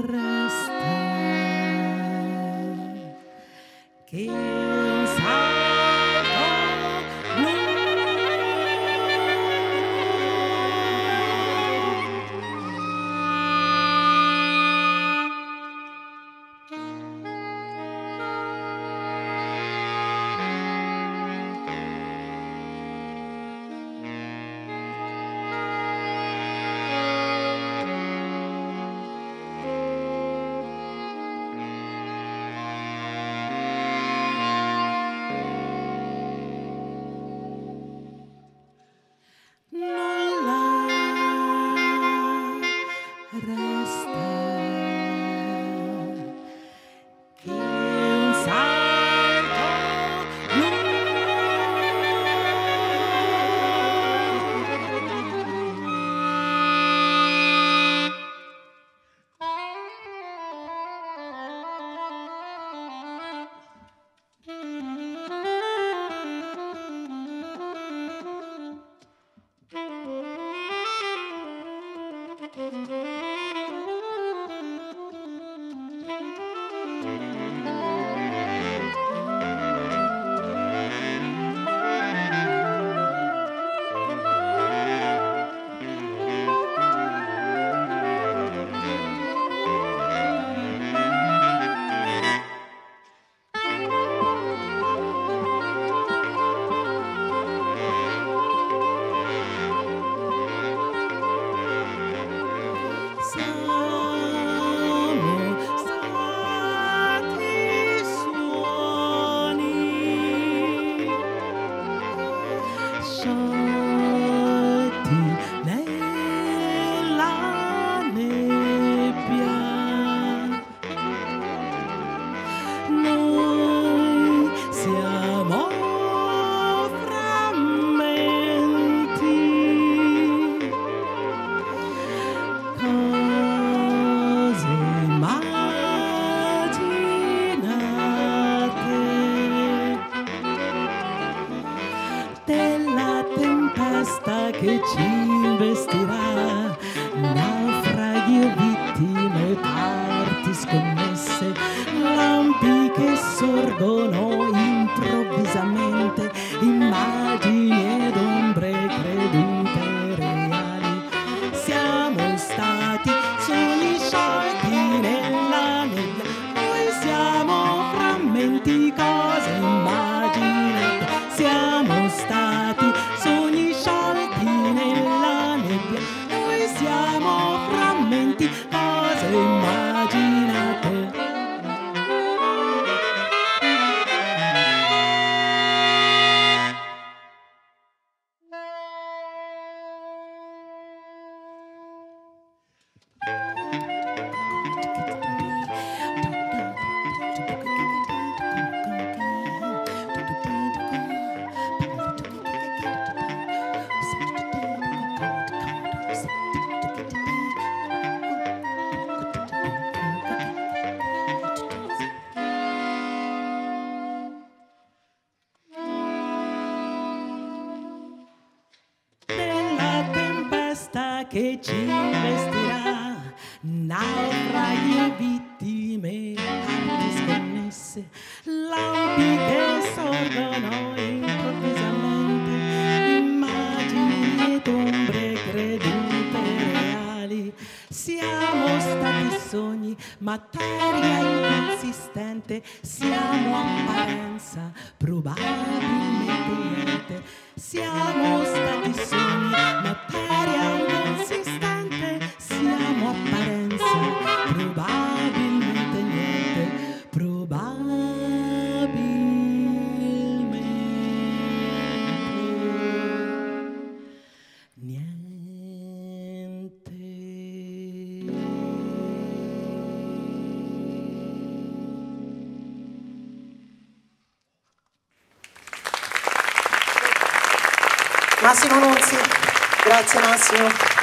resta che un salto blu. Che ci investirà, naufraghi e vittime, parti sconnesse, lampi che sorgono improvvisamente, immagini ed ombre credute reali. Siamo stati sogni sciolti nella nebbia, noi siamo frammenti, cose immaginate. Siamo stati sogni sciolti nella nebbia, noi siamo frammenti, cose immaginate. Che ci investirà, naufraghi e vittime, parti sconnesse, lampi che sorgono improvvisamente, immagini ed ombre credute reali. Siamo stati sogni, materia inconsistente, siamo apparenza, probabilmente niente. Siamo stati sogni, materia inconsistente, siamo apparenza, probabilmente niente, probabilmente niente. Massimo Nunzi, grazie Massimo.